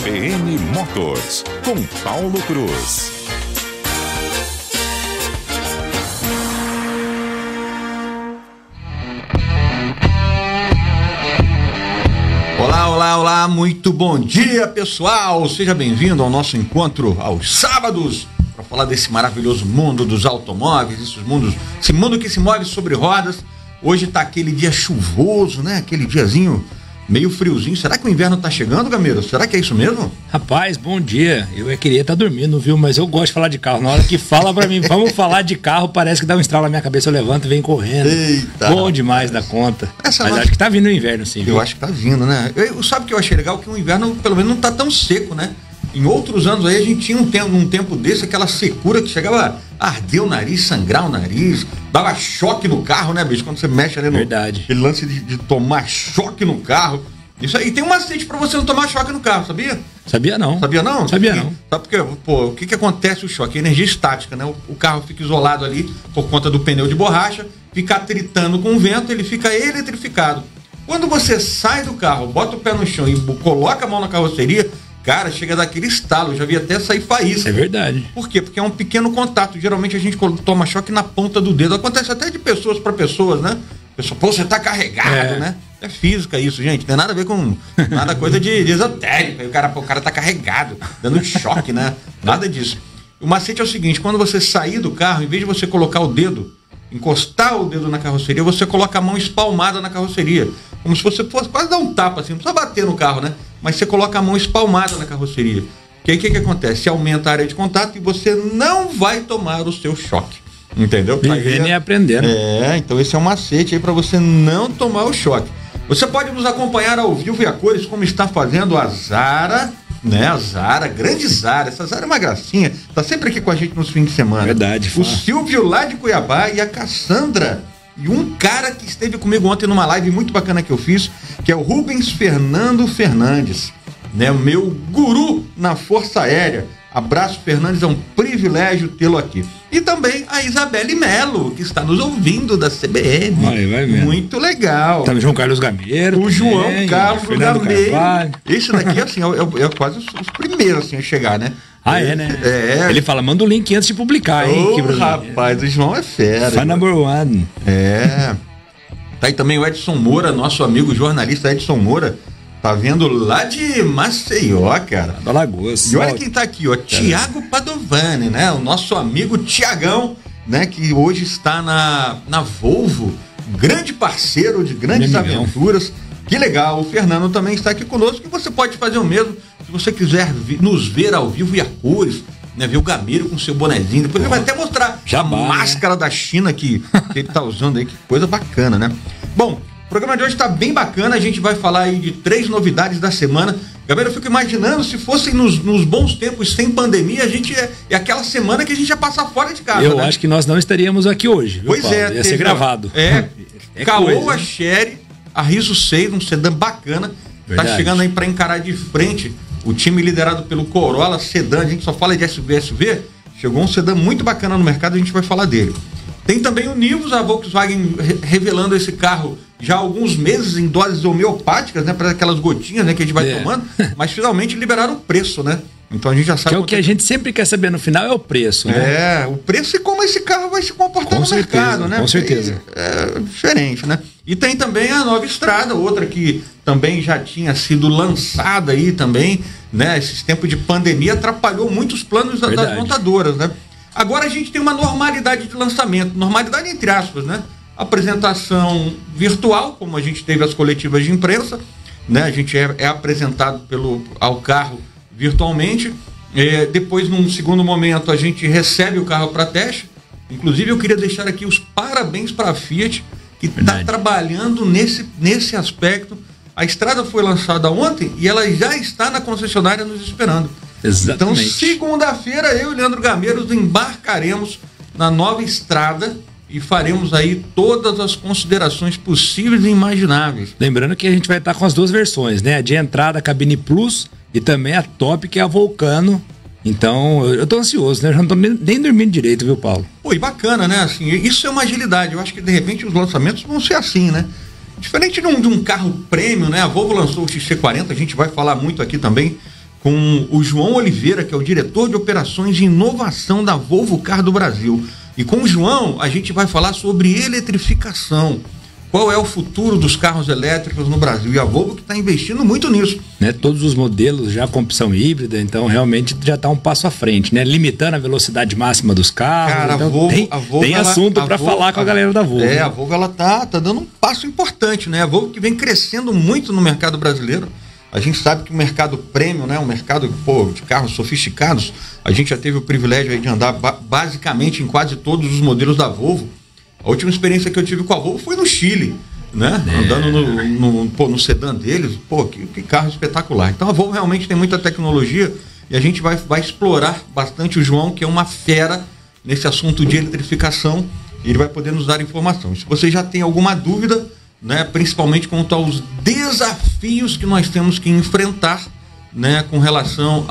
CBN Motors, com Paulo Cruz. Olá, muito bom dia, pessoal! Seja bem-vindo ao nosso encontro aos sábados para falar desse maravilhoso mundo dos automóveis, esse mundo que se move sobre rodas. Hoje tá aquele dia chuvoso, né? Aquele diazinho meio friozinho. Será que o inverno tá chegando, Gameiro? Será que é isso mesmo? Rapaz, bom dia. Eu queria estar dormindo, viu? Mas eu gosto de falar de carro. Na hora que fala pra mim, vamos falar de carro, parece que dá um estralo na minha cabeça, eu levanto e venho correndo. Eita! Bom demais da conta. Mas acho que tá vindo o inverno, sim. Eu acho que tá vindo, né? Sabe o que eu achei legal? Que o inverno, pelo menos, não tá tão seco, né? Em outros anos aí, a gente tinha um tempo desse, aquela secura que chegava a arder o nariz, sangrar o nariz, dava choque no carro, né, bicho? Quando você mexe ali no... Verdade. Aquele lance de tomar choque no carro. Isso aí, tem um macete pra você não tomar choque no carro, sabia? Sabia não. Sabia não? Sabia não. Sabe por quê? Pô, o que acontece o choque? É energia estática, né? O carro fica isolado ali por conta do pneu de borracha, fica atritando com o vento, ele fica eletrificado. Quando você sai do carro, bota o pé no chão e coloca a mão na carroceria, cara, chega daquele estalo, eu já vi até sair faísca. É verdade. Por quê? Porque é um pequeno contato. Geralmente a gente toma choque na ponta do dedo. Acontece até de pessoas para pessoas, né? Pessoa, pô, você tá carregado, né? É física isso, gente. Não tem nada a ver com nada coisa de esotérica. O cara tá carregado, dando choque, né? Nada disso. O macete é o seguinte: quando você sair do carro, em vez de você colocar o dedo, encostar o dedo na carroceria, você coloca a mão espalmada na carroceria. Como se você fosse quase dar um tapa, assim, não precisa bater no carro, né? Mas você coloca a mão espalmada na carroceria. Que aí o que acontece? Você aumenta a área de contato e você não vai tomar o seu choque. Entendeu? Vivendo e aprendendo. Então esse é um macete aí para você não tomar o choque. Você pode nos acompanhar ao vivo e a cores, como está fazendo a Zara, né? A Zara, grande Zara. Essa Zara é uma gracinha. Tá sempre aqui com a gente nos fins de semana. Verdade. O Silvio lá de Cuiabá e a Cassandra. E um cara que esteve comigo ontem numa live muito bacana que eu fiz, que é o Rubens Fernando Fernandes, né? O meu guru na Força Aérea. Abraço, Fernandes, é um privilégio tê-lo aqui. E também a Isabelle Melo, que está nos ouvindo da CBN. Vai mesmo. Muito legal. Tá no João Carlos Gameiro. O também, João Carlos Gameiro. Carvalho. Esse daqui, assim, é quase os primeiros assim, a chegar, né? Né? Ele fala, manda o link antes de publicar, hein? Rapaz, o João é fera. Fan number one. Tá aí também o Edson Moura, nosso amigo jornalista Edson Moura. Tá vendo lá de Maceió, cara. Da Lagoas. E olha quem tá aqui, ó. Tiago Padovani, né? O nosso amigo Tiagão, né? Que hoje está na Volvo. Grande parceiro de grandes aventuras. Que legal. O Fernando também está aqui conosco. E você pode fazer o mesmo se você quiser nos ver ao vivo e a cores. Né? Ver o Gameiro com seu bonezinho. Depois ele vai até mostrar a máscara da China que ele tá usando aí. Que coisa bacana, né? Bom, o programa de hoje está bem bacana, a gente vai falar aí de 3 novidades da semana. Gabriel, eu fico imaginando, se fossem nos bons tempos, sem pandemia, a gente é aquela semana que a gente ia passar fora de casa. Eu acho que nós não estaríamos aqui hoje, viu, pois Paulo? Ia ser gravado. Caoa Chery, a Riso 6, um sedã bacana. Verdade. Tá chegando aí para encarar de frente o time liderado pelo Corolla sedã, a gente só fala de SUV. Chegou um sedã muito bacana no mercado, a gente vai falar dele. Tem também o Nivus, a Volkswagen revelando esse carro já há alguns meses em doses homeopáticas, né? Para aquelas gotinhas, né, que a gente vai tomando, mas finalmente liberaram o preço, né? Então a gente já sabe. Que é o que a gente sempre quer saber no final, é o preço, né? O preço e como esse carro vai se comportar no mercado, né? Com certeza. É diferente, né? E tem também a nova Estrada, outra que também já tinha sido lançada aí também, né? Esses tempos de pandemia atrapalhou muito os planos das montadoras, né? Agora a gente tem uma normalidade de lançamento, normalidade entre aspas, né? Apresentação virtual, como a gente teve as coletivas de imprensa, né? A gente é apresentado ao carro virtualmente. Depois, num segundo momento, a gente recebe o carro para teste. Inclusive, eu queria deixar aqui os parabéns para a Fiat, que está trabalhando nesse aspecto. A Estrada foi lançada ontem e ela já está na concessionária nos esperando. Exatamente. Então, segunda-feira, eu e Leandro Gameiros embarcaremos na nova Estrada e faremos aí todas as considerações possíveis e imagináveis. Lembrando que a gente vai estar com as duas versões, né? A de entrada, a cabine Plus, e também a top, que é a Vulcano. Então, eu tô ansioso, né? Eu já não tô nem dormindo direito, viu, Paulo? Pô, e bacana, né? Assim, isso é uma agilidade. Eu acho que, de repente, os lançamentos vão ser assim, né? Diferente de um carro premium, né? A Volvo lançou o XC40, a gente vai falar muito aqui também com o João Oliveira, que é o diretor de operações de inovação da Volvo Car do Brasil. E com o João, a gente vai falar sobre eletrificação. Qual é o futuro dos carros elétricos no Brasil? E a Volvo que está investindo muito nisso. Né, todos os modelos já com opção híbrida, então realmente já está um passo à frente, né? Limitando a velocidade máxima dos carros. Cara, então a Volvo tem assunto para falar com a galera da Volvo. A Volvo ela tá dando um passo importante, né? A Volvo que vem crescendo muito no mercado brasileiro. A gente sabe que o mercado premium, né? O mercado de carros sofisticados, a gente já teve o privilégio aí de andar basicamente em quase todos os modelos da Volvo. A última experiência que eu tive com a Volvo foi no Chile, né? Andando no sedã deles, que carro espetacular. Então a Volvo realmente tem muita tecnologia e a gente vai explorar bastante o João, que é uma fera nesse assunto de eletrificação, e ele vai poder nos dar informação. Se você já tem alguma dúvida, né, principalmente quanto aos desafios que nós temos que enfrentar, né, com relação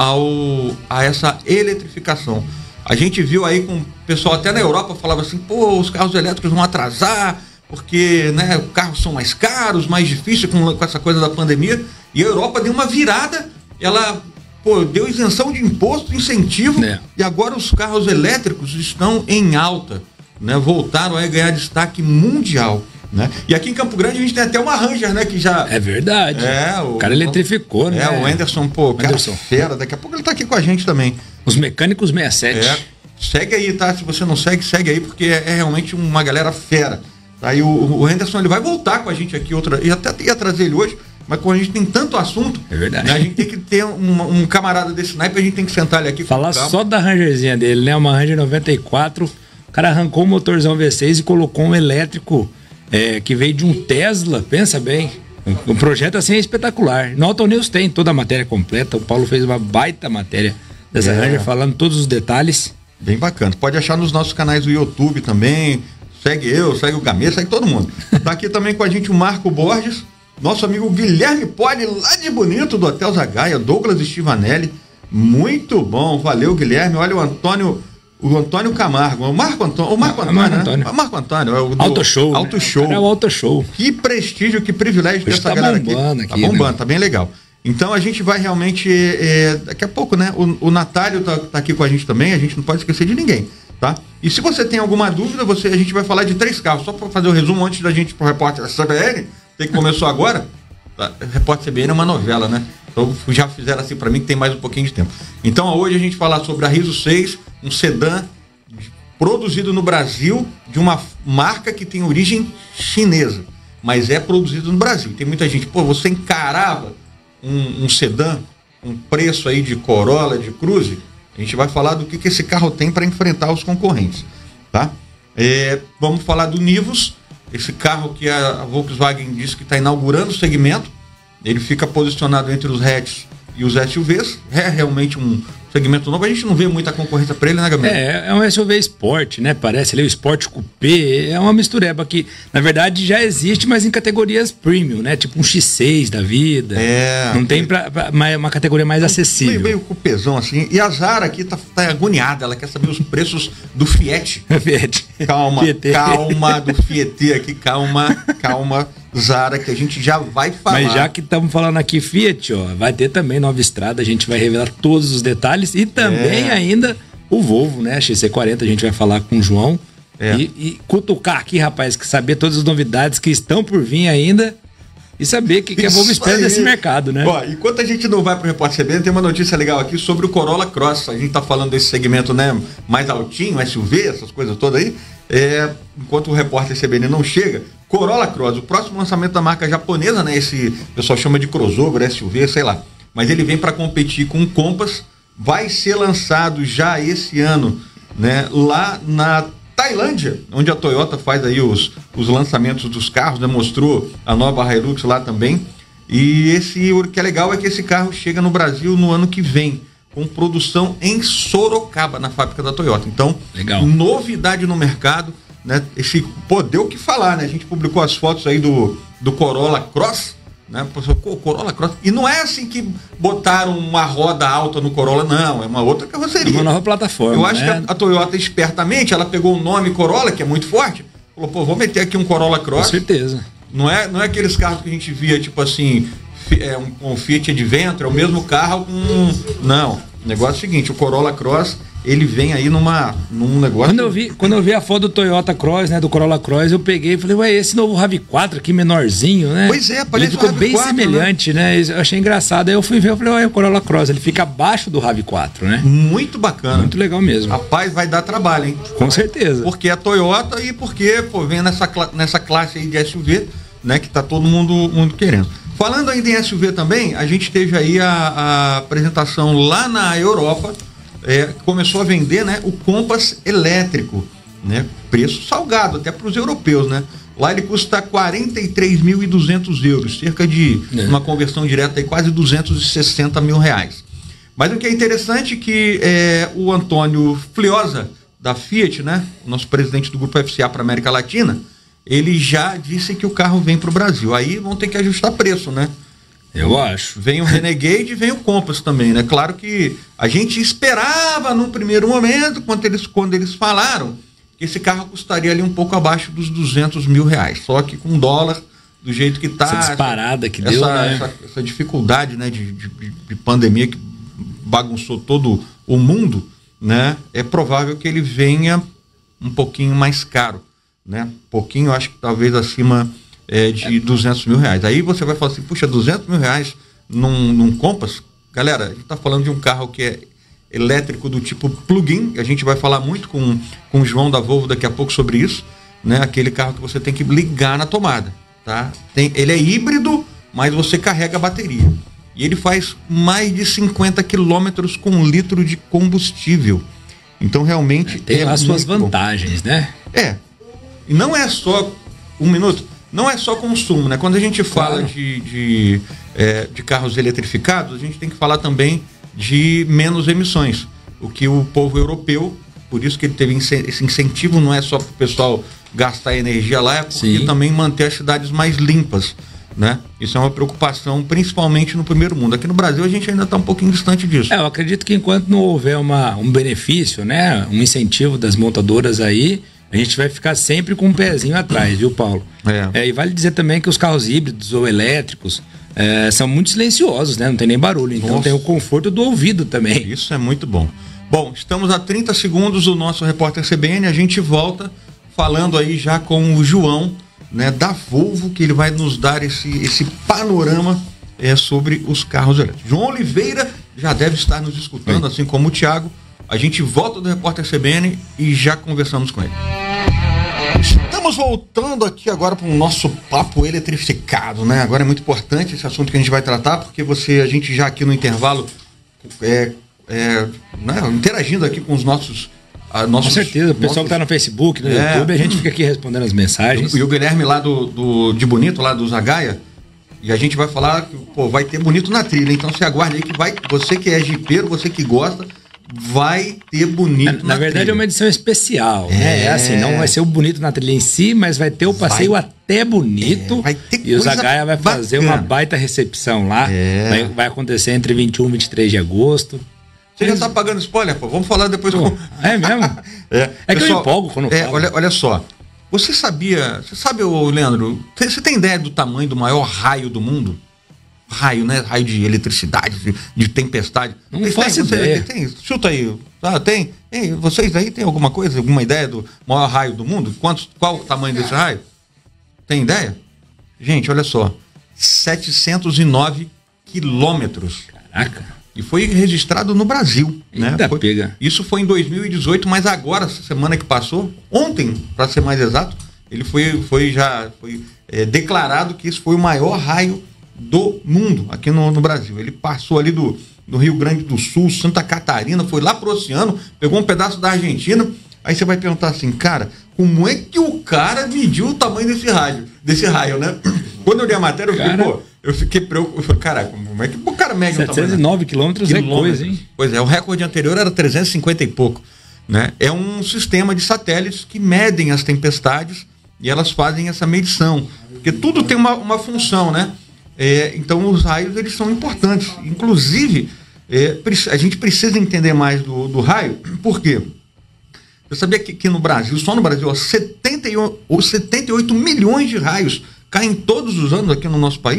a essa eletrificação. A gente viu aí com o pessoal até na Europa falava assim, os carros elétricos vão atrasar, porque, né, os carros são mais caros, mais difíceis com essa coisa da pandemia. E a Europa deu uma virada, ela deu isenção de imposto, incentivo, e agora os carros elétricos estão em alta, né, voltaram a ganhar destaque mundial. Né? E aqui em Campo Grande a gente tem até uma Ranger, né? Que já... É verdade. O cara eletrificou, né? O Anderson, cara fera. Daqui a pouco ele tá aqui com a gente também. Os Mecânicos 67. Segue aí, tá? Se você não segue aí, porque é realmente uma galera fera. Tá? E o Anderson, ele vai voltar com a gente aqui e até ia trazer ele hoje, mas como a gente tem tanto assunto, é verdade, né? A gente tem que ter um camarada desse naipe, a gente tem que sentar ele aqui. Falar só da Rangerzinha dele, né? Uma Ranger 94, o cara arrancou o motorzão V6 e colocou um elétrico que veio de um Tesla, pensa bem. Um projeto assim é espetacular. No Auto News tem toda a matéria completa. O Paulo fez uma baita matéria dessa Ranger, falando todos os detalhes. Bem bacana. Pode achar nos nossos canais do YouTube também. Segue segue o Gamê, segue todo mundo. Tá aqui também com a gente o Marco Borges, nosso amigo Guilherme Poli, lá de Bonito, do Hotel Zagaia, Douglas Stivanelli. Muito bom, valeu, Guilherme. Olha o Antônio Camargo, o Marco Antônio, né? O Marco Antônio, é o do Auto Show. Auto Show. É o Auto Show. Que prestígio, que privilégio ter essa galera aqui. Tá bombando, né? Tá bem legal. Então a gente vai realmente, daqui a pouco, né? O Natário tá aqui com a gente também, a gente não pode esquecer de ninguém, tá? E se você tem alguma dúvida, a gente vai falar de 3 carros, só para fazer o resumo antes da gente ir pro Repórter CBN, que começou agora. Tá? Repórter CBN é uma novela, né? Então já fizeram assim para mim, que tem mais um pouquinho de tempo. Então hoje a gente vai falar sobre a Riso 6, um sedã produzido no Brasil, de uma marca que tem origem chinesa, mas é produzido no Brasil. Tem muita gente, você encarava um sedã, um preço aí de Corolla, de Cruze. A gente vai falar do que esse carro tem para enfrentar os concorrentes, tá? Vamos falar do Nivus, esse carro que a Volkswagen disse que está inaugurando o segmento. Ele fica posicionado entre os hatches e os SUVs. É realmente um segmento novo. A gente não vê muita concorrência para ele, né, Gabriel? É um SUV Sport, né? Parece ali o Sport Coupé. É uma mistureba que, na verdade, já existe, mas em categorias premium, né? Tipo um X6 da vida. Não tem uma categoria mais acessível. Meio cupezão assim. E a Zara aqui tá agoniada. Ela quer saber os preços do Fiat. Fiat. Calma do Fiat aqui. Calma, Zara, que a gente já vai falar. Mas já que estamos falando aqui Fiat, vai ter também nova estrada. A gente vai revelar todos os detalhes. E também ainda o Volvo, né? XC40, a gente vai falar com o João. E cutucar aqui, rapaz, que saber todas as novidades que estão por vir ainda e saber o que a Volvo espera desse mercado, né? Enquanto a gente não vai para o Repórter CBN, tem uma notícia legal aqui sobre o Corolla Cross. A gente tá falando desse segmento, né, mais altinho, SUV, essas coisas todas aí. Enquanto o Repórter CBN não chega, Corolla Cross, o próximo lançamento da marca japonesa, né? Esse o pessoal chama de crossover, SUV, sei lá. Mas ele vem para competir com o Compass. Vai ser lançado já esse ano, né, lá na Tailândia, onde a Toyota faz aí os lançamentos dos carros, né, mostrou a nova Hilux lá também. E o que é legal é que esse carro chega no Brasil no ano que vem, com produção em Sorocaba, na fábrica da Toyota. Então, legal. Novidade no mercado, né? Deu o que falar, né? A gente publicou as fotos aí do Corolla Cross, né? Corolla Cross. E não é assim que botaram uma roda alta no Corolla, não. É uma outra carroceria. Uma nova plataforma. Eu acho que a Toyota, espertamente, ela pegou o nome Corolla, que é muito forte, falou, vou meter aqui um Corolla Cross. Com certeza. Não é aqueles carros que a gente via, tipo assim, um Fiat Adventure, é o mesmo carro com... Não, o negócio é o seguinte, o Corolla Cross, ele vem aí num negócio... Quando eu vi a foto do Toyota Cross, né, do Corolla Cross, eu peguei e falei, ué, esse novo RAV4 aqui menorzinho, né? Pois é, parece ele ficou bem semelhante, né? Eu achei engraçado. Aí eu fui ver, eu falei, ué, o Corolla Cross, ele fica abaixo do RAV4, né? Muito bacana. Muito legal mesmo. Rapaz, vai dar trabalho, hein? Com certeza. Porque é Toyota e porque, vem nessa classe aí de SUV, né, que tá todo mundo querendo. Falando ainda em SUV também, a gente teve aí a apresentação lá na Europa, começou a vender, né, o Compass elétrico, né, preço salgado até para os europeus, né? Lá ele custa 43.200 euros, cerca de uma conversão direta aí, quase 260 mil reais. Mas o que é interessante é que o Antônio Fliosa, da Fiat, né, o nosso presidente do Grupo FCA para a América Latina, ele já disse que o carro vem para o Brasil. Aí vão ter que ajustar preço, né? Eu acho. Vem o Renegade e vem o Compass também, né? Claro que a gente esperava no primeiro momento, quando eles falaram, que esse carro custaria ali um pouco abaixo dos 200 mil reais. Só que com dólar, do jeito que está... Essa disparada que deu, né? Essa dificuldade, né, de pandemia que bagunçou todo o mundo, né? É provável que ele venha um pouquinho mais caro, né? Pouquinho, acho que talvez acima de 200 mil reais. Aí você vai falar assim, puxa, 200 mil reais num Compass? Galera, a gente está falando de um carro que é elétrico do tipo plug-in, a gente vai falar muito com o João da Volvo daqui a pouco sobre isso, né? Aquele carro que você tem que ligar na tomada, tá? Ele é híbrido, mas você carrega a bateria. E ele faz mais de 50 quilômetros com 1 litro de combustível. Então, realmente... Tem as suas vantagens, né? E não é só... Um minuto. Não é só consumo, né? Quando a gente fala de carros eletrificados, a gente tem que falar também de menos emissões. O que o povo europeu, por isso que ele teve esse incentivo, não é só para o pessoal gastar energia lá, é porque também manter as cidades mais limpas, né? Isso é uma preocupação, principalmente no primeiro mundo. Aqui no Brasil a gente ainda está um pouquinho distante disso. Eu acredito que enquanto não houver um benefício, né? Um incentivo das montadoras aí, a gente vai ficar sempre com um pezinho atrás, viu, Paulo? E vale dizer também que os carros híbridos ou elétricos são muito silenciosos, né? Não tem nem barulho, então tem o conforto do ouvido também. Isso é muito bom. Bom, estamos a 30 segundos do nosso repórter CBN, a gente volta falando aí já com o João, né, da Volvo, que ele vai nos dar esse panorama sobre os carros elétricos. João Oliveira já deve estar nos escutando, assim como o Thiago. A gente volta do repórter CBN e já conversamos com ele. Estamos voltando aqui agora para o nosso papo eletrificado, né? Agora é muito importante esse assunto que a gente vai tratar, porque a gente já aqui no intervalo né, interagindo aqui com os nossos... Com certeza, o pessoal que está no Facebook, no YouTube, a gente fica aqui respondendo as mensagens. E o Guilherme lá de Bonito, lá do Zagaia, e a gente vai falar que vai ter Bonito na trilha, então você aguarde aí que você que é jipeiro, você que gosta, vai ter Bonito na verdade trilha. É uma edição especial, né? Assim, não vai ser o Bonito na trilha em si, mas vai ter o passeio até Bonito, vai ter e o Zagaia vai fazer uma baita recepção lá, vai acontecer entre 21 e 23 de agosto. Você já tá pagando spoiler, pô? Vamos falar depois. É mesmo? É que eu empolgo quando falo. Olha só, você sabe, Leandro, você tem ideia do tamanho do maior raio do mundo? Raio, né? Raio de eletricidade, de tempestade. Não faço ideia. Chuta aí. Tem? Vocês aí tem alguma ideia do maior raio do mundo? Qual o tamanho desse raio? Tem ideia? Gente, olha só. 709 quilômetros. Caraca. E foi registrado no Brasil, né? Pega. Isso foi em 2018, mas agora, semana que passou, ontem, para ser mais exato, ele foi declarado que isso foi o maior raio do mundo aqui no Brasil. Ele passou ali do Rio Grande do Sul, Santa Catarina, foi lá pro oceano, pegou um pedaço da Argentina. Aí você vai perguntar assim, cara, como é que o cara mediu o tamanho desse raio, né? Quando eu li a matéria, eu fiquei preocupado. Caraca, como é que o cara mede o tamanho? 709 quilômetros é coisa, hein? Pois é, o recorde anterior era 350 e pouco, né? É um sistema de satélites que medem as tempestades e elas fazem essa medição. Porque tudo tem uma função, né? Então os raios, eles são importantes. Inclusive, a gente precisa entender mais do raio. Por quê? Você sabia que no Brasil, só no Brasil, 78 milhões de raios caem todos os anos aqui no nosso país?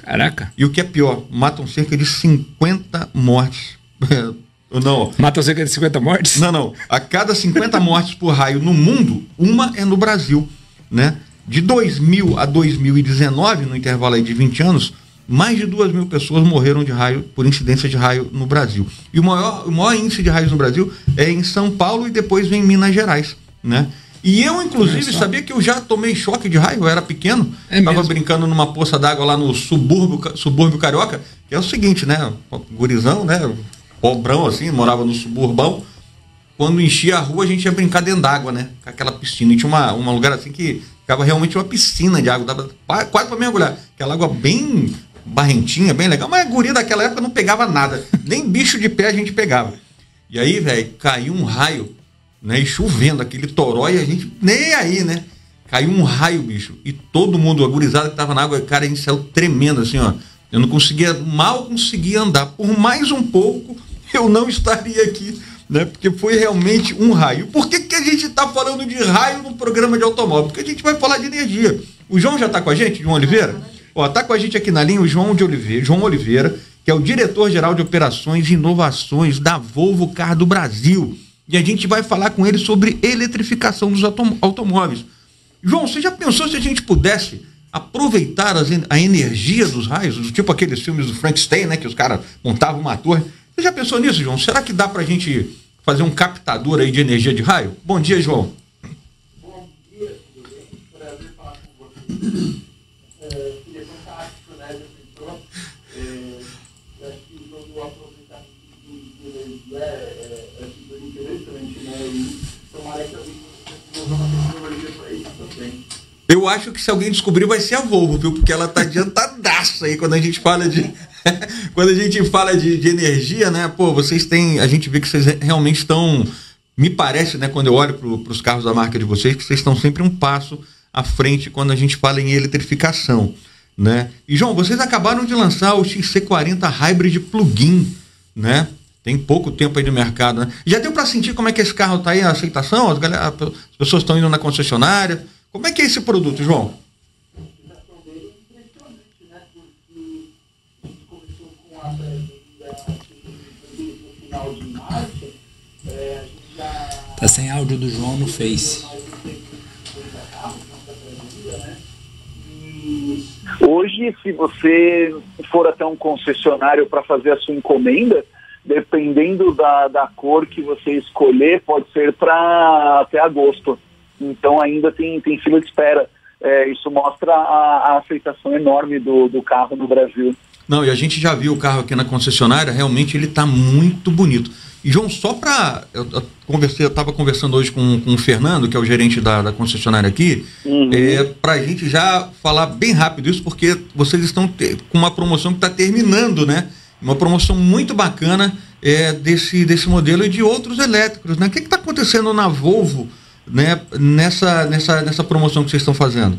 Caraca. E o que é pior, matam cerca de 50 mortes. Não. Matam cerca de 50 mortes? Não. A cada 50 mortes por raio no mundo, uma é no Brasil, né? De 2000 a 2019, no intervalo aí de 20 anos, mais de 2.000 pessoas morreram de raio, por incidência de raio no Brasil. E o maior índice de raios no Brasil é em São Paulo e depois vem em Minas Gerais, né? E eu, inclusive, sabia que eu já tomei choque de raio, eu era pequeno, estava brincando numa poça d'água lá no subúrbio carioca, que é o seguinte, né? Gurizão, né? Pobrão assim, morava no suburbão. Quando enchia a rua, a gente ia brincar dentro d'água, né? Com aquela piscina. E tinha um lugar assim que ficava realmente uma piscina de água, dava quase para mergulhar. Aquela água bem barrentinha, bem legal, mas a guria daquela época não pegava nada, nem bicho de pé a gente pegava. E aí, velho, caiu um raio, né, e chovendo, aquele toró, e a gente nem aí, né? Caiu um raio, bicho, e todo mundo, a gurizada que tava na água, cara, a gente saiu tremendo, assim, ó. Eu não conseguia, mal conseguia andar. Por mais um pouco, eu não estaria aqui, né? Porque foi realmente um raio. Por que a gente tá falando de raio no programa de automóvel? Porque a gente vai falar de energia. O João já tá com a gente, João Oliveira? Ó, tá com a gente aqui na linha o João Oliveira, que é o diretor-geral de operações e inovações da Volvo Car do Brasil. E a gente vai falar com ele sobre eletrificação dos automóveis. João, você já pensou se a gente pudesse aproveitar a energia dos raios, tipo aqueles filmes do Frankenstein, né, que os caras montavam uma torre? Você já pensou nisso, João? Será que dá pra gente fazer um captador aí de energia de raio? Bom dia, João. Bom dia, tudo bem? Prazer falar com você. Seria fantástico, né? Eu acho que todo o aproveitamento de energia é super interessante, né? E tomara que alguém desenvolva uma tecnologia para isso também. Eu acho que se alguém descobrir vai ser a Volvo, viu? Porque ela tá adiantadaça aí quando a gente fala de quando a gente fala de energia, né? Pô, vocês têm, a gente vê que vocês realmente estão, me parece, né, quando eu olho para os carros da marca de vocês, que vocês estão sempre um passo à frente quando a gente fala em eletrificação, né? E João, vocês acabaram de lançar o XC40 Hybrid Plug-in, né? Tem pouco tempo aí no mercado, né? Já deu para sentir como é que esse carro tá aí, a aceitação? As pessoas estão indo na concessionária. Como é que é esse produto, João? A utilização dele é impressionante, né? Porque a gente começou com a pré-venda no final de março. A gente já... Tá sem áudio do João no Face. Hoje, se você for até um concessionário para fazer a sua encomenda, dependendo da cor que você escolher, pode ser para até agosto. Então ainda tem fila de espera. Isso mostra a aceitação enorme do carro no Brasil. Não, e a gente já viu o carro aqui na concessionária, realmente ele está muito bonito. E João, só para... Eu estava conversando hoje com o Fernando, que é o gerente da concessionária aqui, para a gente já falar bem rápido isso, porque vocês estão com uma promoção que está terminando, né? Uma promoção muito bacana desse modelo e de outros elétricos, né? O que está acontecendo na Volvo, né, nessa promoção que vocês estão fazendo?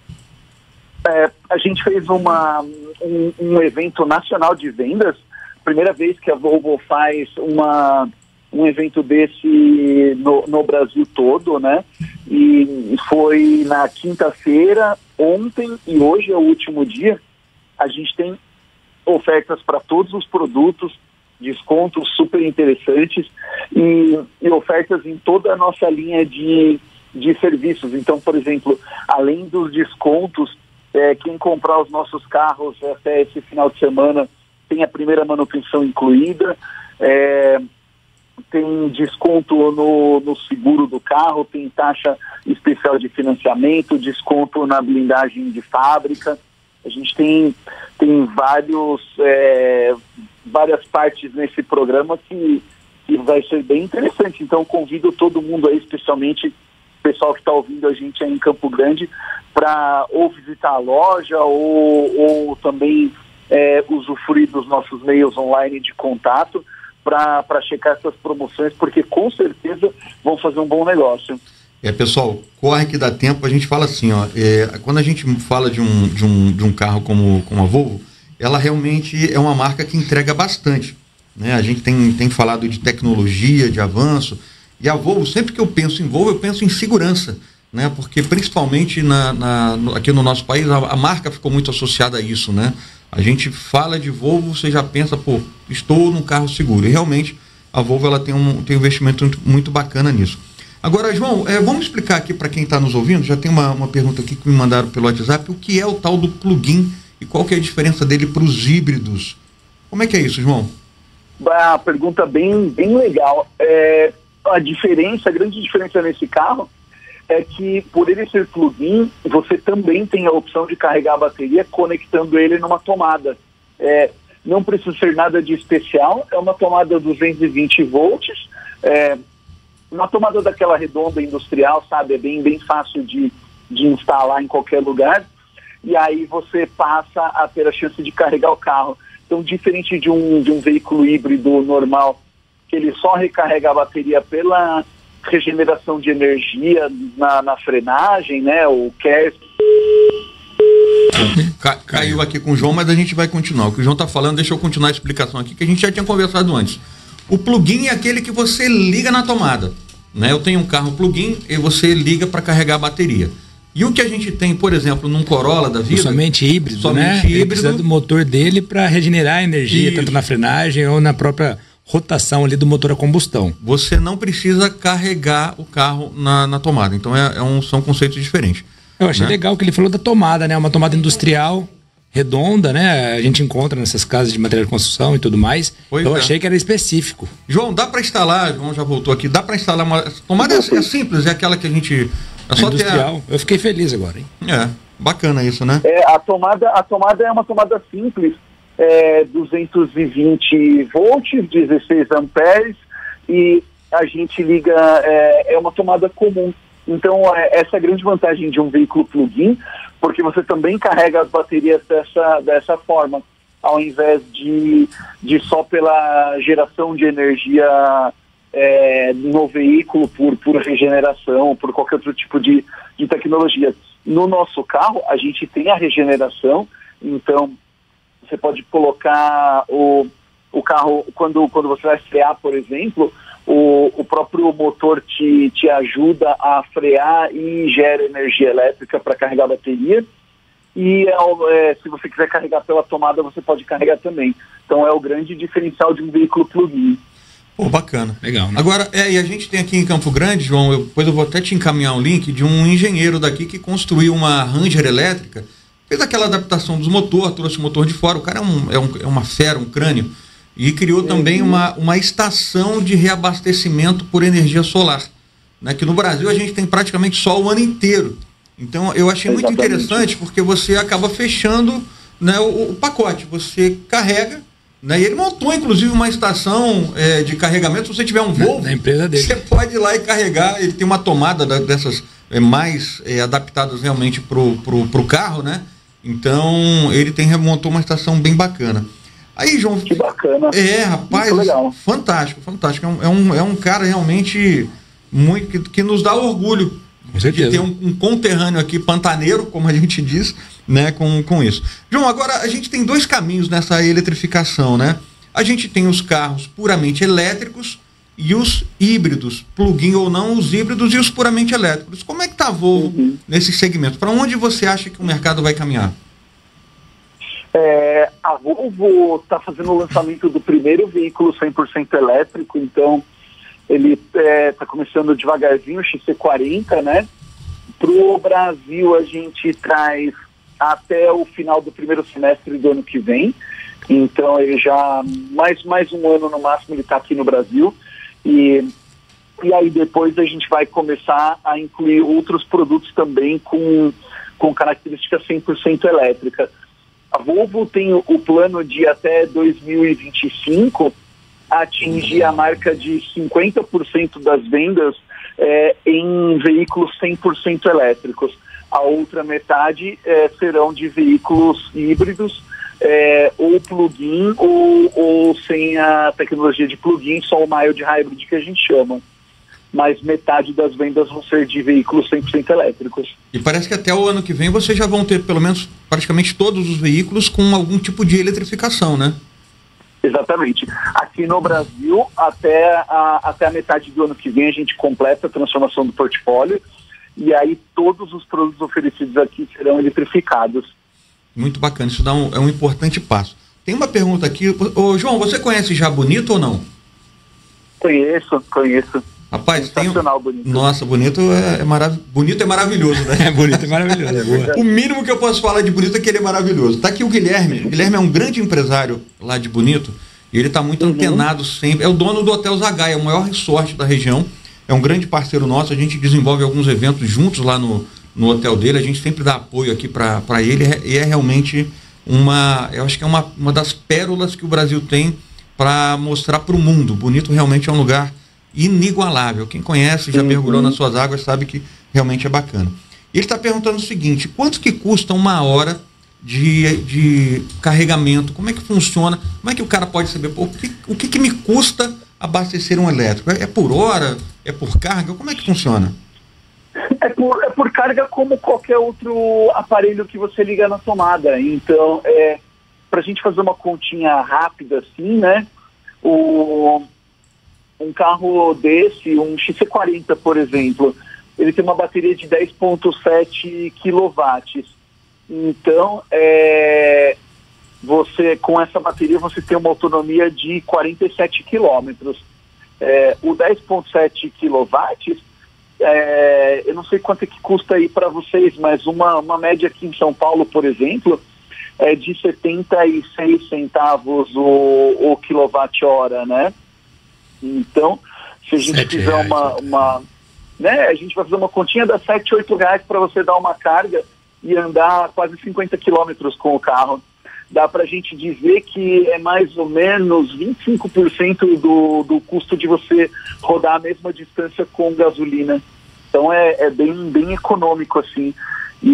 A gente fez um evento nacional de vendas, primeira vez que a Volvo faz um evento desse no Brasil todo, né? E foi na quinta-feira, ontem e hoje é o último dia. A gente tem ofertas para todos os produtos, descontos super interessantes e ofertas em toda a nossa linha de serviços. Então, por exemplo, além dos descontos, quem comprar os nossos carros até esse final de semana tem a primeira manutenção incluída, tem desconto no seguro do carro, tem taxa especial de financiamento, desconto na blindagem de fábrica. A gente tem várias partes nesse programa que vai ser bem interessante. Então, convido todo mundo aí, especialmente o pessoal que está ouvindo a gente aí em Campo Grande, para ou visitar a loja ou também usufruir dos nossos meios online de contato para checar essas promoções, porque com certeza vão fazer um bom negócio. Pessoal, corre que dá tempo. A gente fala assim, ó, quando a gente fala de um carro como a Volvo, ela realmente é uma marca que entrega bastante, né? A gente tem falado de tecnologia, de avanço, e a Volvo, sempre que eu penso em Volvo, eu penso em segurança, né? Porque principalmente aqui no nosso país a marca ficou muito associada a isso, né? A gente fala de Volvo, você já pensa, pô, estou num carro seguro. E realmente a Volvo ela tem um investimento muito bacana nisso. Agora, João, vamos explicar aqui para quem está nos ouvindo, já tem uma pergunta aqui que me mandaram pelo WhatsApp, o que é o tal do plug-in e qual que é a diferença dele para os híbridos? Como é que é isso, João? Uma pergunta bem legal. A grande diferença nesse carro é que, por ele ser plug-in, você também tem a opção de carregar a bateria conectando ele numa tomada. Não precisa ser nada de especial, é uma tomada 220 volts, uma tomada daquela redonda industrial, sabe? É bem fácil de instalar em qualquer lugar, e aí você passa a ter a chance de carregar o carro. Então, diferente de um veículo híbrido normal, que ele só recarrega a bateria pela regeneração de energia na frenagem, né? O CARES. Caiu aqui com o João, mas a gente vai continuar. O que o João está falando, deixa eu continuar a explicação aqui, que a gente já tinha conversado antes. O plug-in é aquele que você liga na tomada, né? Eu tenho um carro plug-in e você liga para carregar a bateria. E o que a gente tem, por exemplo, num Corolla da vida... Somente híbrido, né? Ele precisa do motor dele para regenerar a energia, tanto na frenagem ou na própria rotação ali do motor a combustão. Você não precisa carregar o carro na tomada. Então são conceitos diferentes. Eu achei legal que ele falou da tomada, né? Uma tomada industrial, redonda, né? A gente encontra nessas casas de material de construção e tudo mais. Eu achei que era específico. João, dá para instalar, João já voltou aqui, dá para instalar uma tomada, é simples, é aquela que a gente... É só industrial. Eu fiquei feliz agora, hein? Bacana isso, né? A tomada é uma tomada simples, 220 volts, 16 amperes, e a gente liga, é uma tomada comum. Então, essa é a grande vantagem de um veículo plug-in, porque você também carrega as baterias dessa forma, ao invés de só pela geração de energia no veículo por regeneração, por qualquer outro tipo de tecnologia. No nosso carro, a gente tem a regeneração, então você pode colocar o carro, quando você vai frear, por exemplo, o próprio motor te ajuda a frear e gera energia elétrica para carregar a bateria. E se você quiser carregar pela tomada, você pode carregar também. Então é o grande diferencial de um veículo plug-in. Pô, bacana. Legal, né? Agora, e a gente tem aqui em Campo Grande, João, depois eu vou até te encaminhar um link de um engenheiro daqui que construiu uma Ranger elétrica, fez aquela adaptação dos motores, trouxe o motor de fora, o cara é uma fera, um crânio, e criou também uma estação de reabastecimento por energia solar, né? Que no Brasil a gente tem praticamente sol o ano inteiro. Então eu achei muito interessante, porque você acaba fechando, né, o pacote, você carrega, né? E ele montou inclusive uma estação de carregamento. Se você tiver um Volvo, na empresa dele, você pode ir lá e carregar. Ele tem uma tomada dessas mais adaptadas realmente pro carro, né? Então ele montou uma estação bem bacana. Aí, João, que bacana. Rapaz, fantástico. É um cara realmente muito que nos dá orgulho de ter um conterrâneo aqui pantaneiro, como a gente diz, né, com isso. João, agora a gente tem dois caminhos nessa eletrificação, né? A gente tem os carros puramente elétricos e os híbridos, plug-in ou não, os híbridos e os puramente elétricos. Como é que está a Volvo nesse segmento? Para onde você acha que o mercado vai caminhar? A Volvo está fazendo o lançamento do primeiro veículo 100% elétrico, então ele está começando devagarzinho, o XC40, né? Para o Brasil a gente traz até o final do primeiro semestre do ano que vem, então ele já, mais um ano no máximo ele está aqui no Brasil, e aí depois a gente vai começar a incluir outros produtos também com características 100% elétrica. A Volvo tem o plano de até 2025 atingir a marca de 50% das vendas em veículos 100% elétricos. A outra metade serão de veículos híbridos, ou plug-in, ou sem a tecnologia de plug-in, só o mild hybrid que a gente chama. Mas metade das vendas vão ser de veículos 100% elétricos. E parece que até o ano que vem vocês já vão ter pelo menos praticamente todos os veículos com algum tipo de eletrificação, né? Exatamente. Aqui no Brasil, até a metade do ano que vem, a gente completa a transformação do portfólio e aí todos os produtos oferecidos aqui serão eletrificados. Muito bacana, isso é um importante passo. Tem uma pergunta aqui, ô João, você conhece Já Bonito ou não? Conheço. Rapaz, sensacional, Bonito. Nossa, Bonito é maravilhoso. Bonito é maravilhoso, né? Bonito é maravilhoso. O mínimo que eu posso falar de Bonito é que ele é maravilhoso. Tá aqui o Guilherme. O Guilherme é um grande empresário lá de Bonito e ele tá muito antenado sempre. É o dono do Hotel Zagaia, o maior resort da região. É um grande parceiro nosso. A gente desenvolve alguns eventos juntos lá no hotel dele. A gente sempre dá apoio aqui para ele e é realmente eu acho que é uma das pérolas que o Brasil tem para mostrar para o mundo. Bonito realmente é um lugar inigualável. Quem conhece, já mergulhou nas suas águas, sabe que realmente é bacana. Ele está perguntando o seguinte: quanto que custa uma hora de carregamento? Como é que funciona? Como é que o cara pode saber o que me custa abastecer um elétrico? É por hora? É por carga? Como é que funciona? É por carga, como qualquer outro aparelho que você liga na tomada. Então, para a gente fazer uma continha rápida assim, né? Um carro desse, um XC40, por exemplo, ele tem uma bateria de 10,7 kW. Então, você, com essa bateria, você tem uma autonomia de 47 km. O 10,7 kW, eu não sei quanto é que custa aí para vocês, mas uma média aqui em São Paulo, por exemplo, é de 76 centavos o quilowatt-hora, né? Então, se a gente fizer a gente vai fazer uma continha, dá R$7, R$8 para você dar uma carga e andar quase 50 quilômetros com o carro. Dá para a gente dizer que é mais ou menos 25% do custo de você rodar a mesma distância com gasolina. Então é bem econômico assim. E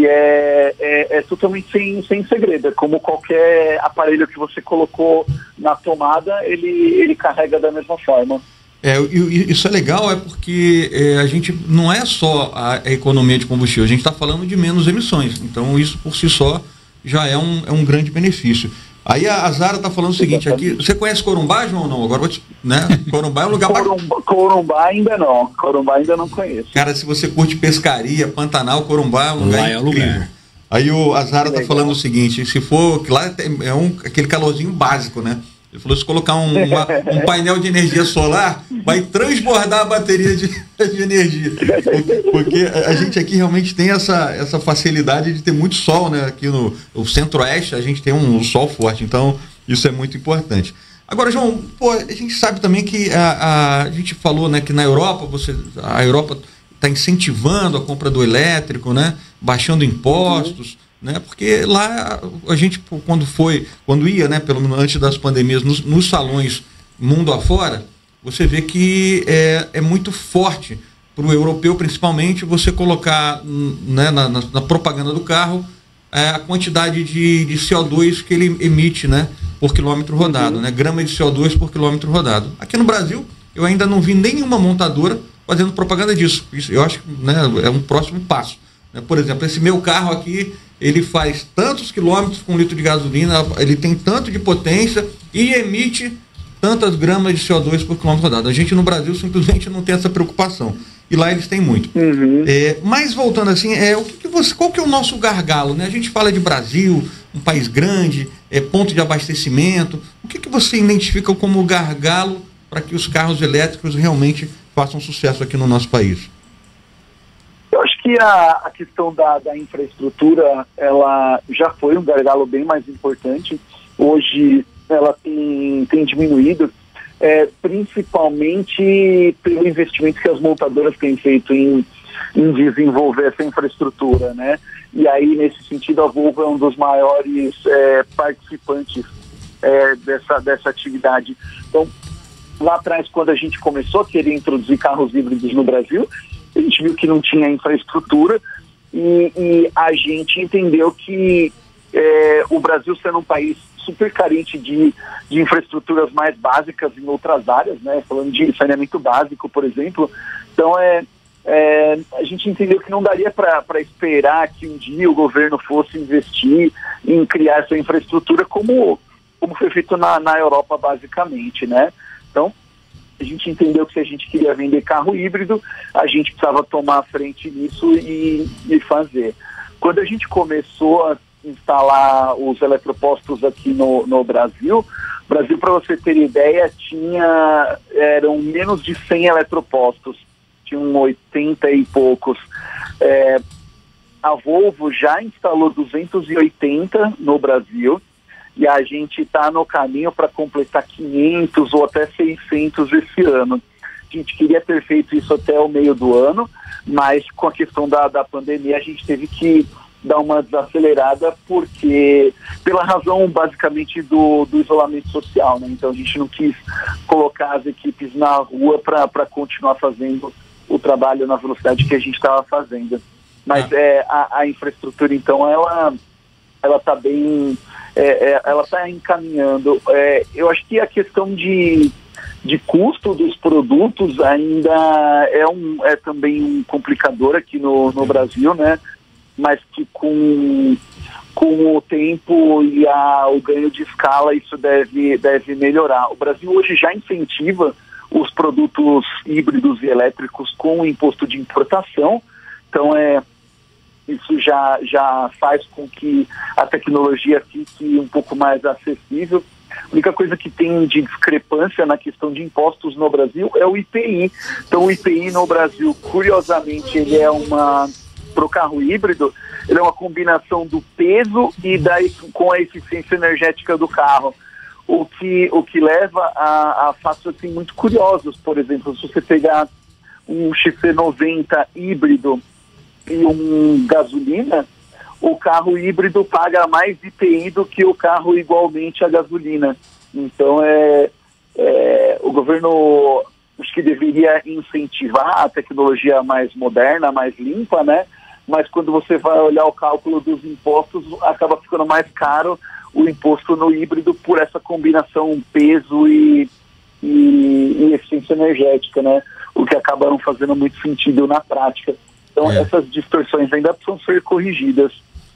é totalmente sem segredo. É como qualquer aparelho que você colocou na tomada, ele carrega da mesma forma. Isso é legal, porque a gente não é só a economia de combustível, a gente está falando de menos emissões. Então isso por si só já é um grande benefício. Aí a Zara está falando o seguinte aqui: você conhece Corumbá, João, ou não? Agora né? Corumbá é um lugar Corumbá ainda não. Corumbá ainda não conheço. Cara, se você curte pescaria, Pantanal, Corumbá é um lugar incrível. Aí a Zara está falando o seguinte: se for, que lá aquele calorzinho básico, né? Ele falou: se colocar um painel de energia solar, vai transbordar a bateria de energia. Porque a gente aqui realmente tem essa facilidade de ter muito sol, né? Aqui no centro-oeste a gente tem um sol forte, então isso é muito importante. Agora, João, a gente sabe também que a gente falou, né, que na Europa, a Europa está incentivando a compra do elétrico, né? Baixando impostos. Né? Porque lá a gente, quando ia, né, pelo menos antes das pandemias, nos salões mundo afora, você vê que é muito forte para o europeu, principalmente, você colocar, né, na propaganda do carro a quantidade de CO2 que ele emite, né, por quilômetro rodado, né, grama de CO2 por quilômetro rodado. Aqui no Brasil, eu ainda não vi nenhuma montadora fazendo propaganda disso. Isso, eu acho que, né, é um próximo passo. Por exemplo, esse meu carro aqui, ele faz tantos quilômetros com 1 litro de gasolina, ele tem tanto de potência e emite tantas gramas de CO2 por quilômetro rodado. A gente no Brasil simplesmente não tem essa preocupação. E lá eles têm muito. Mas voltando assim, qual que é o nosso gargalo? Né? A gente fala de Brasil, um país grande, ponto de abastecimento. O que você identifica como gargalo para que os carros elétricos realmente façam sucesso aqui no nosso país? Eu acho que a questão da infraestrutura, ela já foi um gargalo bem mais importante. Hoje ela tem diminuído, principalmente pelo investimento que as montadoras têm feito em desenvolver essa infraestrutura, né? E aí, nesse sentido, a Volvo é um dos maiores participantes dessa atividade. Então, lá atrás, quando a gente começou a querer introduzir carros híbridos no Brasil, a gente viu que não tinha infraestrutura e a gente entendeu que o Brasil, sendo um país super carente de infraestruturas mais básicas em outras áreas, né, falando de saneamento básico, por exemplo, então a gente entendeu que não daria para esperar que um dia o governo fosse investir em criar essa infraestrutura como foi feito na Europa, basicamente, né? Então, a gente entendeu que se a gente queria vender carro híbrido, a gente precisava tomar a frente nisso e fazer. Quando a gente começou a instalar os eletropostos aqui no Brasil, para você ter ideia, eram menos de 100 eletropostos, tinham 80 e poucos. A Volvo já instalou 280 no Brasil, e a gente está no caminho para completar 500 ou até 600 esse ano. A gente queria ter feito isso até o meio do ano, mas com a questão da pandemia a gente teve que dar uma desacelerada, porque pela razão basicamente do isolamento social, né? Então a gente não quis colocar as equipes na rua para continuar fazendo o trabalho na velocidade que a gente estava fazendo. Mas a infraestrutura, então, ela está bem, ela está encaminhando. Eu acho que a questão de custo dos produtos ainda é também um complicador aqui no Brasil, né? Mas que com o tempo e o ganho de escala isso deve melhorar. O Brasil hoje já incentiva os produtos híbridos e elétricos com o imposto de importação, então isso já faz com que a tecnologia fique um pouco mais acessível. A única coisa que tem de discrepância na questão de impostos no Brasil é o IPI. Então o IPI no Brasil, curiosamente, ele é para o carro híbrido, ele é uma combinação do peso e com a eficiência energética do carro. O que leva a fatos assim, muito curiosos. Por exemplo, se você pegar um XC90 híbrido e um gasolina, o carro híbrido paga mais IPI do que o carro igualmente a gasolina. Então, o governo, acho que deveria incentivar a tecnologia mais moderna, mais limpa, né? Mas quando você vai olhar o cálculo dos impostos, acaba ficando mais caro o imposto no híbrido por essa combinação peso e eficiência energética, né? O que acaba não fazendo muito sentido na prática. Então, essas distorções ainda precisam ser corrigidas.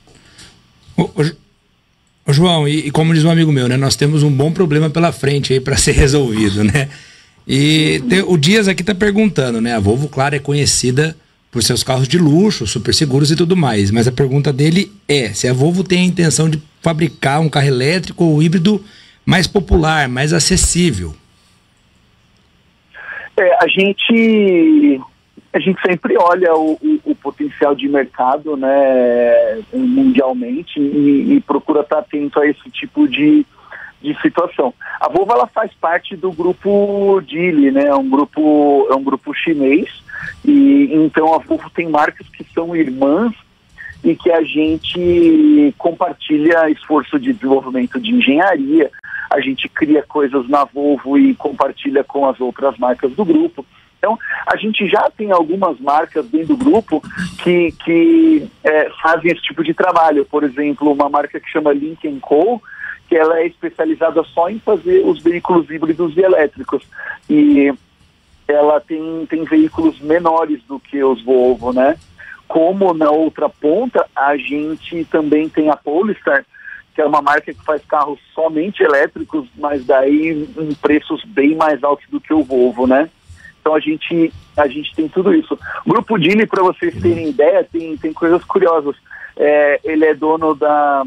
Ô João, e como diz um amigo meu, né? Nós temos um bom problema pela frente aí para ser resolvido, né? E o Dias aqui tá perguntando, né? A Volvo, claro, é conhecida por seus carros de luxo, super seguros e tudo mais. Mas a pergunta dele é se a Volvo tem a intenção de fabricar um carro elétrico ou híbrido mais popular, mais acessível. A gente sempre olha o potencial de mercado, né, mundialmente e procura estar atento a esse tipo de situação. A Volvo, ela faz parte do grupo Geely, né, é um grupo chinês, e então a Volvo tem marcas que são irmãs e que a gente compartilha esforço de desenvolvimento de engenharia, a gente cria coisas na Volvo e compartilha com as outras marcas do grupo. Então, a gente já tem algumas marcas dentro do grupo que fazem esse tipo de trabalho. Por exemplo, uma marca que chama Lynk & Co., que ela é especializada só em fazer os veículos híbridos e elétricos. E ela tem veículos menores do que os Volvo, né? Como na outra ponta, a gente também tem a Polestar, que é uma marca que faz carros somente elétricos, mas daí em preços bem mais altos do que o Volvo, né? Então a gente tem tudo isso. O Grupo Geely, para vocês terem ideia, tem coisas curiosas. Ele é dono da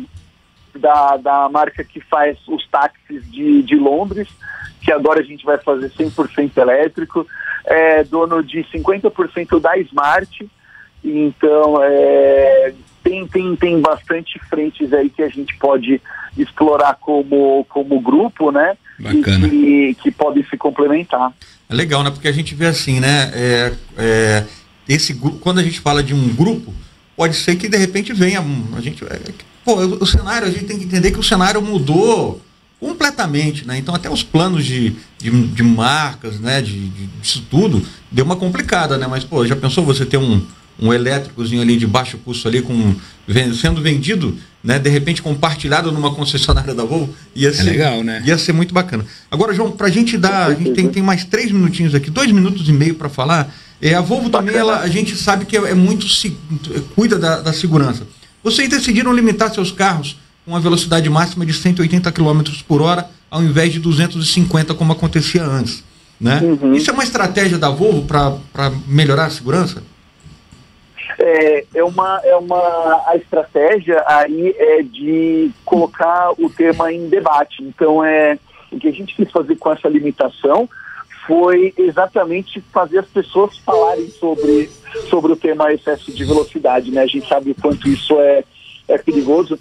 marca que faz os táxis de Londres, que agora a gente vai fazer 100% elétrico. É dono de 50% da Smart. Então tem bastante frentes aí que a gente pode explorar como grupo, né? Bacana. E que podem se complementar. É legal, né? Porque a gente vê assim, né? Quando a gente fala de um grupo, pode ser que de repente venha o cenário, a gente tem que entender que o cenário mudou completamente, né? Então até os planos de marcas, né? Disso tudo deu uma complicada, né? Mas já pensou você ter um elétricozinho ali de baixo custo ali sendo vendido, né, de repente compartilhado numa concessionária da Volvo, ia ser legal, né? Ia ser muito bacana. Agora, João, pra gente dar, a gente tem mais 3 minutinhos aqui, 2 minutos e meio para falar. A Volvo também, a gente sabe que cuida da segurança. Vocês decidiram limitar seus carros com uma velocidade máxima de 180 km por hora, ao invés de 250, como acontecia antes, né? Isso é uma estratégia da Volvo para melhorar a segurança? A estratégia aí é de colocar o tema em debate. Então, o que a gente quis fazer com essa limitação foi exatamente fazer as pessoas falarem sobre o tema excesso de velocidade, né? A gente sabe o quanto isso é perigoso,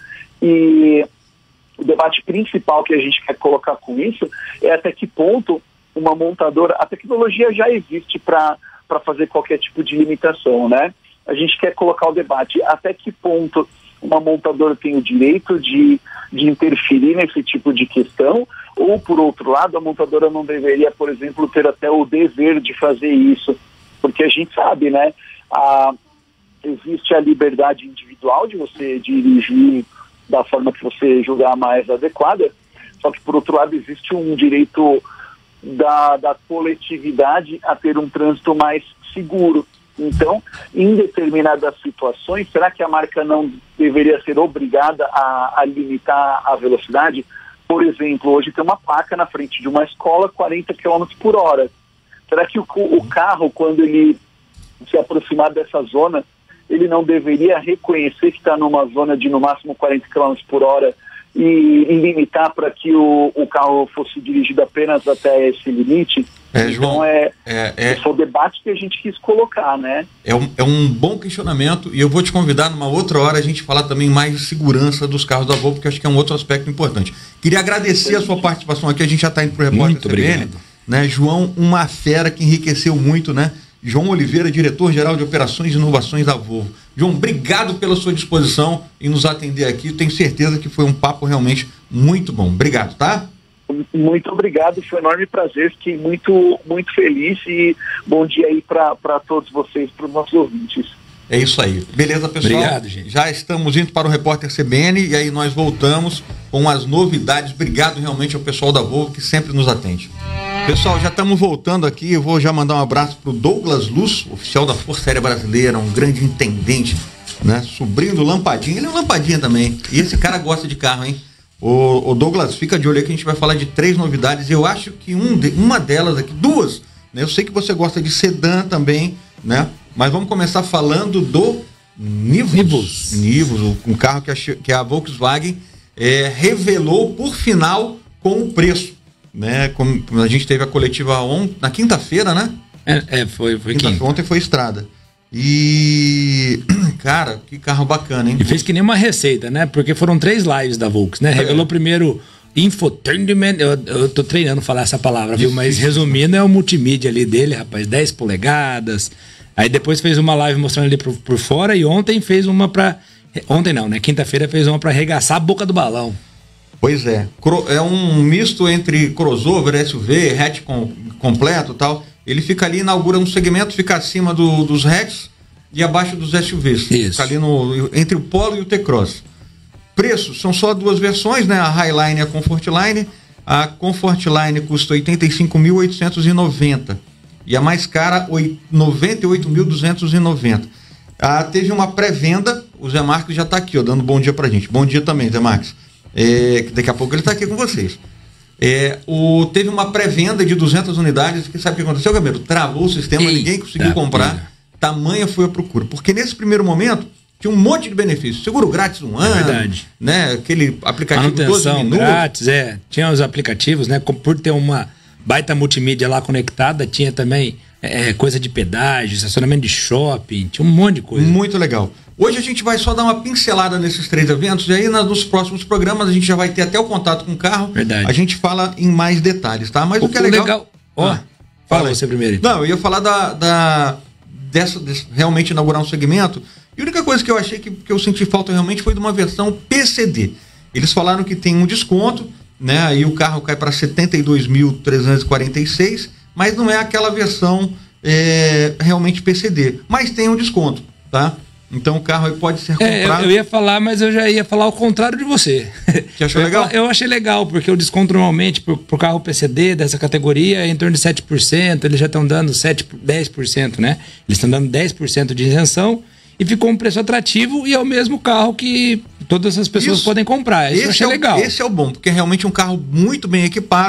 e o debate principal que a gente quer colocar com isso é até que ponto uma montadora, a tecnologia já existe para fazer qualquer tipo de limitação, né? A gente quer colocar o debate até que ponto uma montadora tem o direito de interferir nesse tipo de questão, ou, por outro lado, a montadora não deveria, por exemplo, ter até o dever de fazer isso, porque a gente sabe, né, existe a liberdade individual de você dirigir da forma que você julgar mais adequada, só que, por outro lado, existe um direito da coletividade a ter um trânsito mais seguro. Então, em determinadas situações, será que a marca não deveria ser obrigada a limitar a velocidade? Por exemplo, hoje tem uma placa na frente de uma escola, 40 km por hora. Será que o carro, quando ele se aproximar dessa zona, ele não deveria reconhecer que está numa zona de no máximo 40 km por hora e limitar para que o carro fosse dirigido apenas até esse limite? João, então esse é o debate que a gente quis colocar, né? É um bom questionamento, e eu vou te convidar numa outra hora a gente falar também mais de segurança dos carros da Volvo, porque acho que é um outro aspecto importante. Queria agradecer a sua participação aqui, a gente já está indo para o repórter Muito obrigado. Né? João, uma fera que enriqueceu muito, né? João Oliveira, diretor-geral de Operações e Inovações da Volvo. João, obrigado pela sua disposição em nos atender aqui. Tenho certeza que foi um papo realmente muito bom. Obrigado, tá? Muito obrigado, foi um enorme prazer. Fiquei muito, muito feliz, e bom dia aí para todos vocês, para os nossos ouvintes. É isso aí. Beleza, pessoal? Obrigado, gente. Já estamos indo para o repórter CBN e aí nós voltamos com as novidades. Obrigado realmente ao pessoal da Volvo que sempre nos atende. Pessoal, já estamos voltando aqui. Eu vou já mandar um abraço para o Douglas Luz, oficial da Força Aérea Brasileira, um grande intendente, né? Sobrinho do Lampadinha. Ele é um Lampadinha também. E esse cara gosta de carro, hein? O Douglas, fica de olho aí que a gente vai falar de 3 novidades. Eu acho que uma delas aqui, 2, né? Eu sei que você gosta de sedã também, né? Mas vamos começar falando do Nivus, um carro que a Volkswagen revelou por final com o preço, né? Como a gente teve a coletiva na quinta-feira, né? Foi quinta. Ontem foi estrada. E, cara, que carro bacana, hein? E fez que nem uma receita, né? Porque foram 3 lives da Volks, né? Revelou primeiro infotainment, eu tô treinando falar essa palavra, viu? Mas resumindo, é o multimídia ali dele, rapaz, 10 polegadas. Aí depois fez uma live mostrando ali por fora, e ontem fez uma pra... Ontem não, né? Quinta-feira fez uma pra arregaçar a boca do balão. Pois é. É um misto entre crossover, SUV, hatch completo e tal. Ele fica ali, inaugura um segmento, fica acima dos hatches e abaixo dos SUVs. Isso. Fica ali entre o Polo e o T-Cross. Preços, são só 2 versões, né? A Highline e a Comfortline. A Comfortline custa R$ 85.890. E a mais cara, R$ 98.290. Teve uma pré-venda, o Zé Marcos já está aqui, ó, dando bom dia pra gente. Bom dia também, Zé Marcos. Daqui a pouco ele está aqui com vocês. Teve uma pré-venda de 200 unidades, que sabe o que aconteceu, Gabriel? Travou o sistema, ninguém conseguiu comprar. Tamanha foi a procura. Porque nesse primeiro momento, tinha um monte de benefícios. Seguro grátis 1 ano. Verdade. Né? Aquele aplicativo manutenção 12 minutos. Grátis, Tinha os aplicativos, né? Por ter uma baita multimídia lá conectada, tinha também coisa de pedágio, estacionamento de shopping, tinha um monte de coisa. Muito legal. Hoje a gente vai só dar uma pincelada nesses 3 eventos, e aí nos próximos programas a gente já vai ter até o contato com o carro. Verdade. A gente fala em mais detalhes, tá? Mas o que é legal... Fala você primeiro. Então. Não, eu ia falar dessa realmente inaugurar um segmento, e a única coisa que eu achei que eu senti falta realmente foi de uma versão PCD. Eles falaram que tem um desconto, né? Aí o carro cai para 72.346, mas não é aquela versão realmente PCD, mas tem um desconto, tá? Então o carro aí pode ser comprado. Eu ia falar, mas eu já ia falar ao contrário de você. Você achou legal? Eu achei legal, porque o desconto normalmente pro carro PCD dessa categoria é em torno de 7%, eles já estão dando 10%, né? Eles estão dando 10% de isenção, e ficou um preço atrativo, e é o mesmo carro que todas as pessoas podem comprar. Isso eu achei legal. Esse é o bom, porque é realmente um carro muito bem equipado,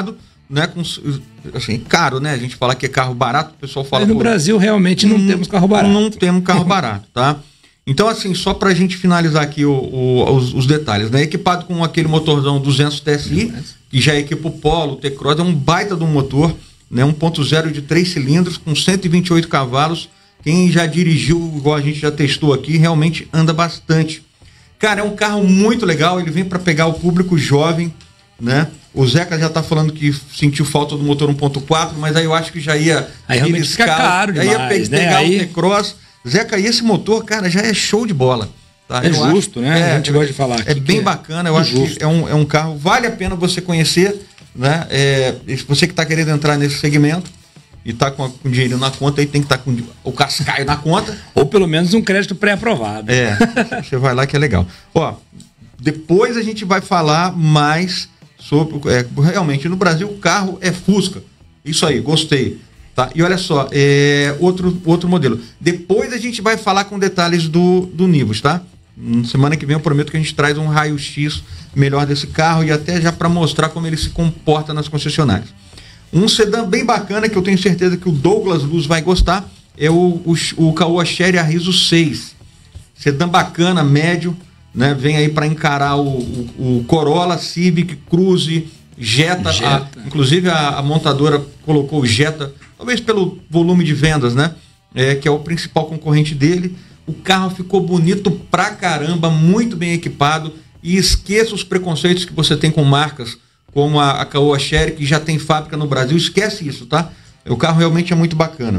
né? Assim, caro, né? A gente fala que é carro barato, o pessoal fala... Mas no Brasil, realmente, não temos carro barato. Não temos carro barato, tá? Então, assim, só pra gente finalizar aqui os detalhes, né? Equipado com aquele motorzão 200 TSI, que já equipa o Polo, o T-Cross, é um baita de um motor, né? 1.0 de 3 cilindros, com 128 cavalos. Quem já dirigiu, igual a gente já testou aqui, realmente anda bastante. Cara, é um carro muito legal, ele vem para pegar o público jovem, né? O Zeca já tá falando que sentiu falta do motor 1.4, mas aí eu acho que já ia... Aí realmente fica caro demais, aí ia pegar o T-Cross. Zeca, e esse motor, cara, já é show de bola. Tá? É justo, né? A gente gosta de falar aqui. É bem bacana, eu acho que é um carro, vale a pena você conhecer, né? Você que está querendo entrar nesse segmento e está com dinheiro na conta, aí tem que estar com o cascaio na conta. Ou pelo menos um crédito pré-aprovado. Você vai lá que é legal. Ó, depois a gente vai falar mais sobre... realmente, no Brasil o carro é Fusca. Isso aí, gostei. Tá? E olha só, outro modelo. Depois a gente vai falar com detalhes do Nivus, tá? Semana que vem eu prometo que a gente traz um raio-x melhor desse carro e até já para mostrar como ele se comporta nas concessionárias. Um sedã bem bacana que eu tenho certeza que o Douglas Luz vai gostar é o Caoa Chery Arriso 6. Sedã bacana, médio, né? Vem aí para encarar o Corolla, Civic, Cruze, Jetta. Inclusive a montadora colocou o Jetta, talvez pelo volume de vendas, né? Que é o principal concorrente dele. O carro ficou bonito pra caramba, muito bem equipado, e esqueça os preconceitos que você tem com marcas como a Caoa Chery, que já tem fábrica no Brasil, esquece isso, tá? O carro realmente é muito bacana.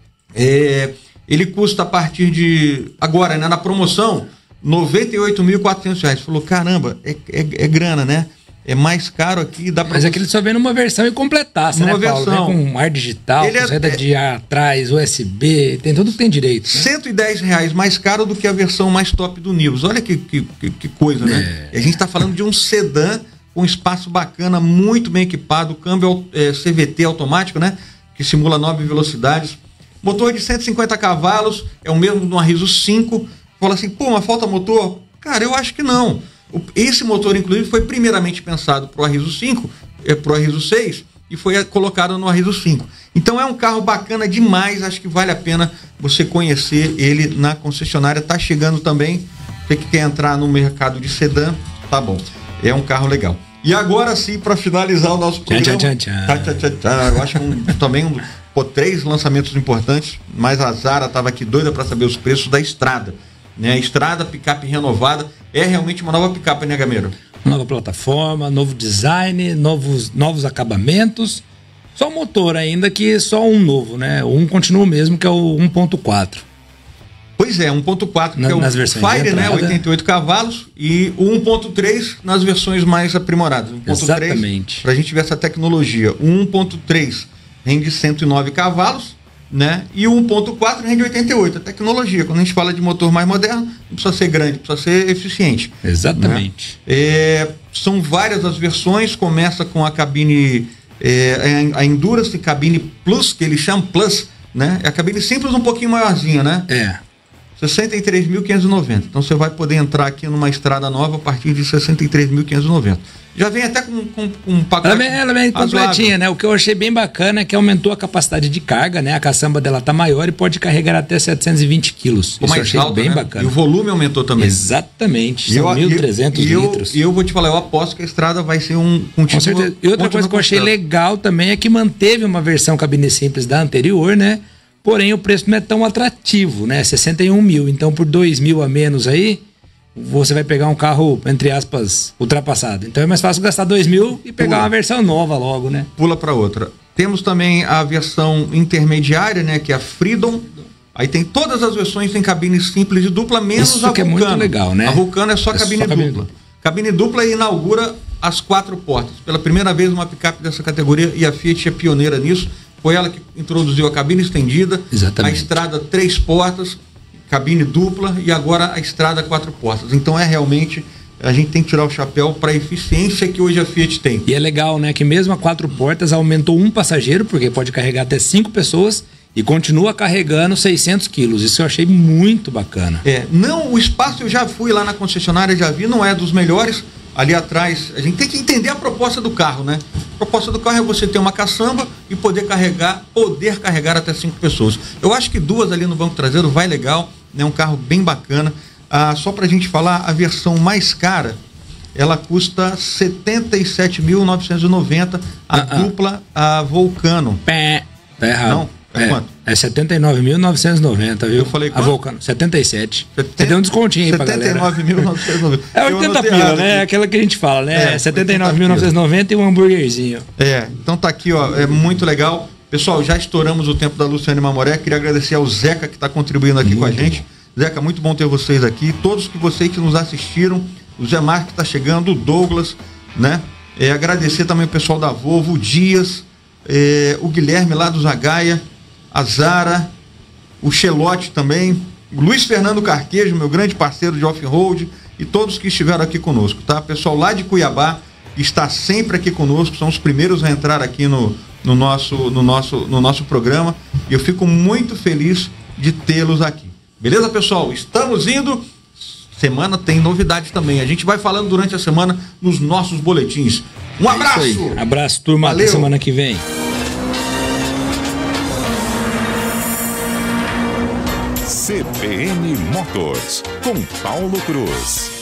Ele custa a partir de, agora, né, na promoção, R$ 98.400. Falou, caramba, é grana, né? É mais caro aqui, dá pra... Mas aquele só vem numa versão e completasse, né, Paulo? Versão. Com ar digital, com saída de ar atrás, USB, tem tudo que tem direito. Né? R$110 mais caro do que a versão mais top do Nivus. Olha que coisa, né? E a gente tá falando de um sedã com espaço bacana, muito bem equipado, câmbio CVT automático, né? Que simula 9 velocidades. Motor de 150 cavalos, é o mesmo do Arriso 5. Fala assim, pô, mas falta motor? Cara, eu acho que não. Esse motor, inclusive, foi primeiramente pensado para o Arriso 5, para o Arriso 6, e foi colocado no Arriso 5. Então é um carro bacana demais, acho que vale a pena você conhecer ele na concessionária. Tá chegando também, você que quer entrar no mercado de sedã, tá bom. É um carro legal. E agora sim, para finalizar o nosso programa, eu acho também 3 lançamentos importantes, mas a Zara estava aqui doida para saber os preços da Estrada. Né? A Estrada, picape renovada, é realmente uma nova picape, né, Gameiro? Nova plataforma, novo design, novos acabamentos. Só o motor ainda, que só um novo, né? Um continua o mesmo, que é o 1.4. Pois é, 1.4, que é o Fire, né? 88 cavalos, e o 1.3 nas versões mais aprimoradas. 1.3, exatamente. Pra gente ver essa tecnologia. O 1.3 rende 109 cavalos, né? E o 1.4 rende 88. A tecnologia, quando a gente fala de motor mais moderno, não precisa ser grande, precisa ser eficiente. Exatamente. Né? São várias as versões, começa com a cabine, a Endurance cabine Plus, que eles chamam Plus, né? É a cabine simples um pouquinho maiorzinha, né? 63.590. Então você vai poder entrar aqui numa estrada nova a partir de 63.590. Já vem até com um pacote. Ela vem completinha, né? O que eu achei bem bacana é que aumentou a capacidade de carga, né? A caçamba dela tá maior e pode carregar até 720 quilos. Isso eu achei bem bacana. E o volume aumentou também. Exatamente. São 1.300 litros. E eu vou te falar, eu aposto que a estrada vai ser com certeza. E outra coisa que eu achei legal também é que manteve uma versão cabine simples da anterior, né? Porém, o preço não é tão atrativo, né? 61 mil. Então, por 2 mil a menos aí, você vai pegar um carro, entre aspas, ultrapassado. Então, é mais fácil gastar 2 mil e pegar uma versão nova logo, né? Pula para outra. Temos também a versão intermediária, né? Que é a Freedom. Aí tem todas as versões, tem cabine simples e dupla, menos a Vulcano. Isso que é muito legal, né? A Vulcano é só cabine dupla. Cabine dupla inaugura as 4 portas. Pela primeira vez, uma picape dessa categoria, e a Fiat é pioneira nisso. Foi ela que introduziu a cabine estendida, a Estrada 3 portas, cabine dupla, e agora a Estrada 4 portas. Então realmente, a gente tem que tirar o chapéu para a eficiência que hoje a Fiat tem. E é legal, né, que mesmo a 4 portas aumentou um passageiro, porque pode carregar até 5 pessoas, e continua carregando 600 quilos. Isso eu achei muito bacana. Não, o espaço eu já fui lá na concessionária, já vi, não é dos melhores, ali atrás, a gente tem que entender a proposta do carro, né? A proposta do carro é você ter uma caçamba e poder carregar até 5 pessoas. Eu acho que 2 ali no banco traseiro vai legal, né? Um carro bem bacana. Só pra gente falar, a versão mais cara, ela custa R$ 77.990, dupla Vulcano. Tá errado. Não? É quanto? É 79.990, viu? Eu falei quanto? A Vulcano, 77. Você deu um descontinho aí pra galera. 79.990. É 80 pila, né? É aquela que a gente fala, né? 79.990 e um hambúrguerzinho. Então tá aqui, ó, é muito legal. Pessoal, já estouramos o tempo da Luciane Mamoré. Queria agradecer ao Zeca que está contribuindo aqui com a gente. Zeca, muito bom ter vocês aqui. Todos vocês que nos assistiram, o Zé Marques que está chegando, o Douglas, né? Agradecer também o pessoal da Volvo, o Dias, o Guilherme lá do Zagaia, a Zara, o Chelote também, o Luiz Fernando Carquejo, meu grande parceiro de off-road, e todos que estiveram aqui conosco, tá? Pessoal lá de Cuiabá, que está sempre aqui conosco, são os primeiros a entrar aqui no nosso programa, e eu fico muito feliz de tê-los aqui. Beleza, pessoal? Estamos indo. Semana tem novidades também. A gente vai falando durante a semana nos nossos boletins. Um abraço! Abraço, turma. Valeu. Até semana que vem. CBN Motors, com Paulo Cruz.